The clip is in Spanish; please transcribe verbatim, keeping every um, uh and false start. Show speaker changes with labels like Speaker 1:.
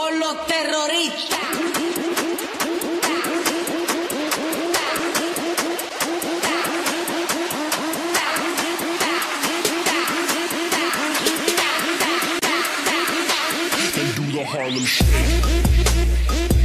Speaker 1: con los terroristas.
Speaker 2: And do the Harlem Shake.